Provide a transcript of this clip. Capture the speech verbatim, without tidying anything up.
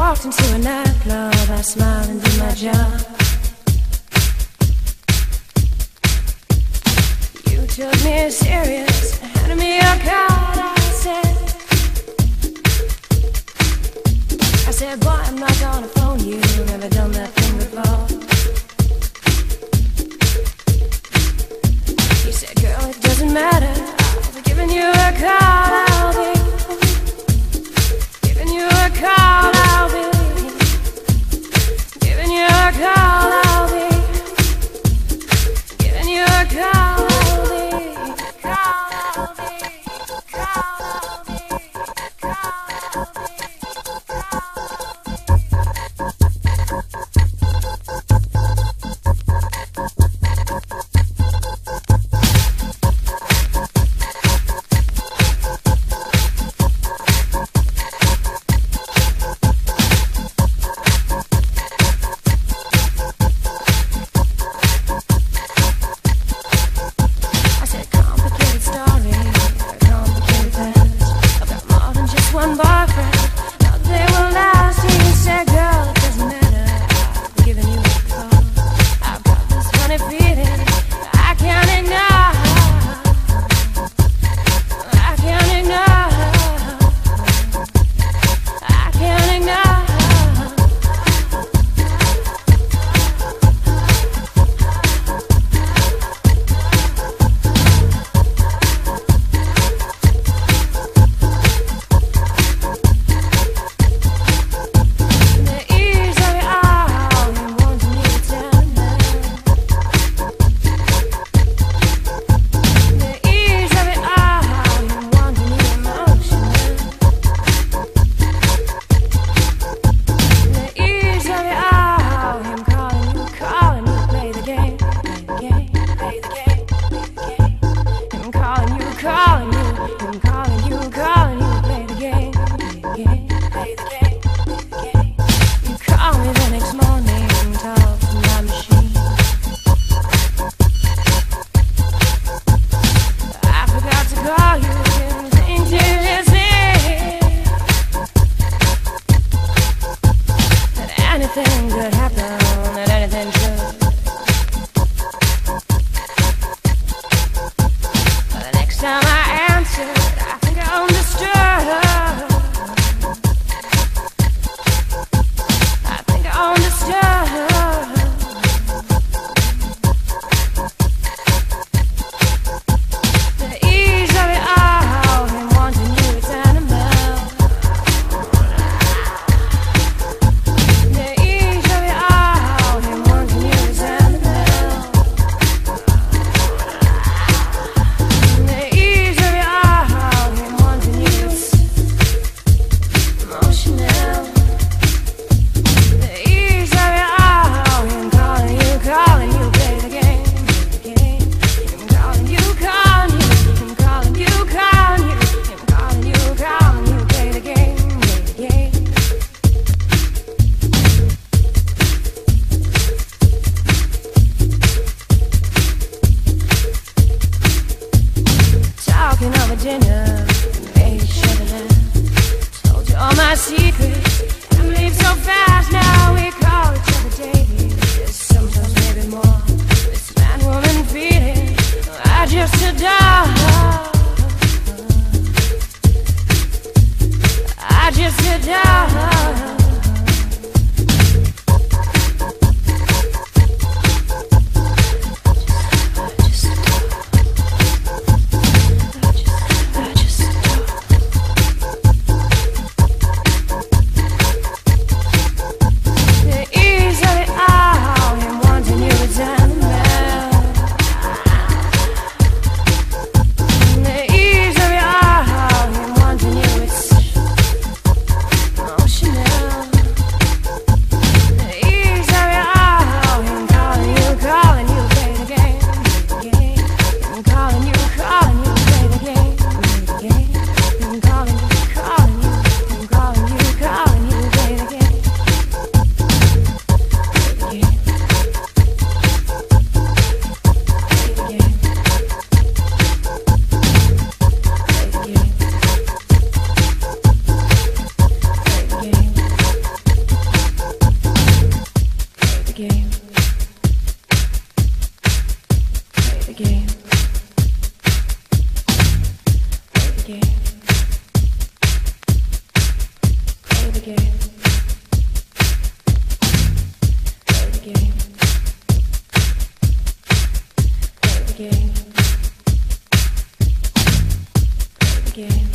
walked into a nightclub, I smiled and did my job. You took me serious, handed me a card. I said, I said, boy, I'm not gonna phone you, never done that thing before. You said, girl, it doesn't matter, I'll be giving you a call. I'll be giving you a call. I'll be giving you a call. I'll be giving you a call. I'll be call. I'll be call. I'll be call. Emotional. Again.